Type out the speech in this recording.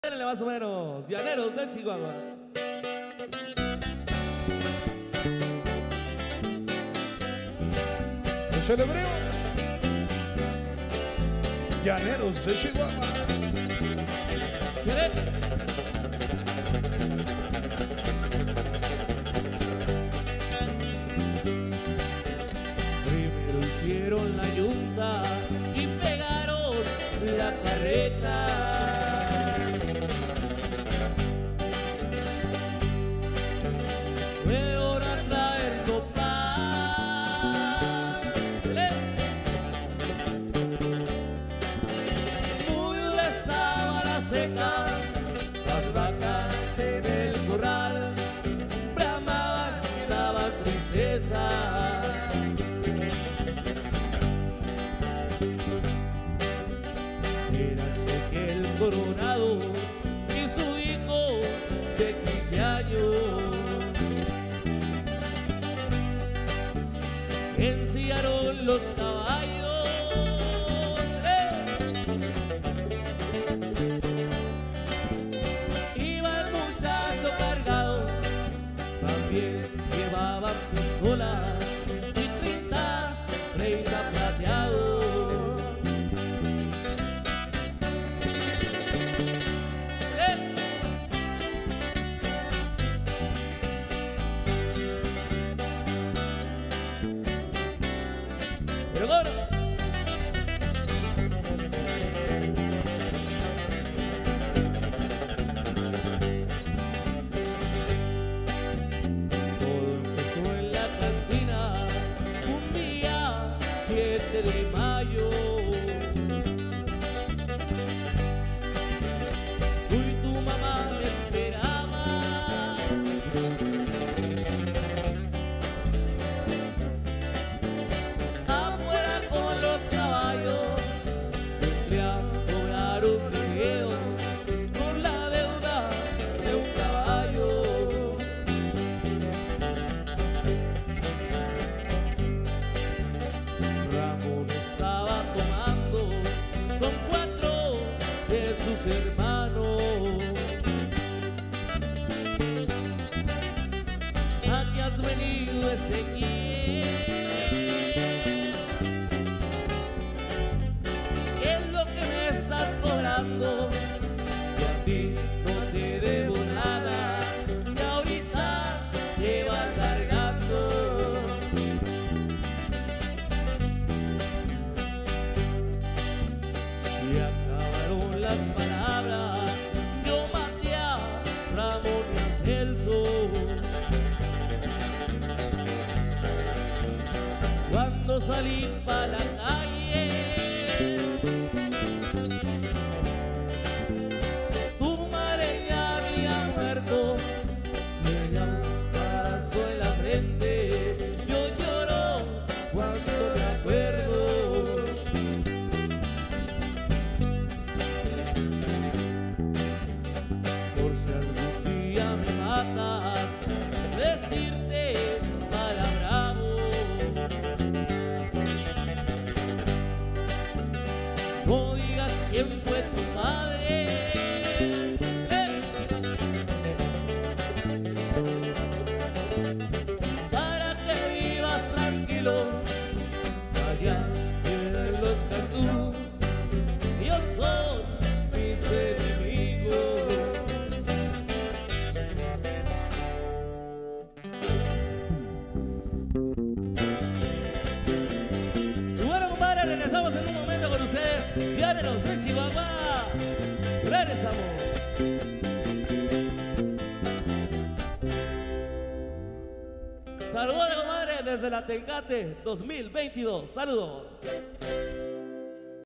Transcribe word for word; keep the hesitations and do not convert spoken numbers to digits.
Denle más o menos, Llaneros de Chihuahua. Lo celebremos. Llaneros de Chihuahua. ¿Seré? Primero hicieron la yunta y pegaron la carreta. Fueron a traer pan. Muy dura estaba la seca, las vacas en el corral bramaban y daban tristeza. Era Ezequiel Coronado y su hijo de quince años. Ensillaron los caballos, ¡eh! Iba el muchacho cargado, también llevaban pistola y treinta, treinta plateados. ¡Eh! Pero bueno, todo empezó en la cantina un día siete de mayo. Tú y tu mamá me esperaban. Afuera con los caballos, le han cobrado un dinero por la deuda de un caballo. Ramón estaba tomando con cuatro de sus hermanos. ¿A qué has venido, Ezequiel? ¿Qué es lo que me estás cobrando? Que a ti no te debo nada, que ahorita te vas cargando. Se acabaron las palabras, yo maté a Ramón y a Celso. Cuando salí pa' la calle, tu madre ya había muerto, me dio un balazo en la frente, yo lloro cuando me acuerdo. Por si algún día me matan, decirte para bravo. No digas quién fue tu madre, ¡eh! Para que vivas tranquilo, allá en los Cantú, yo soy mis enemigos. Y bueno, compadre, regresamos en un momento con usted. Llaneros de Chihuahua, regresamos. Saludos, compadre, desde la Tecate dos mil veintidós. Saludos.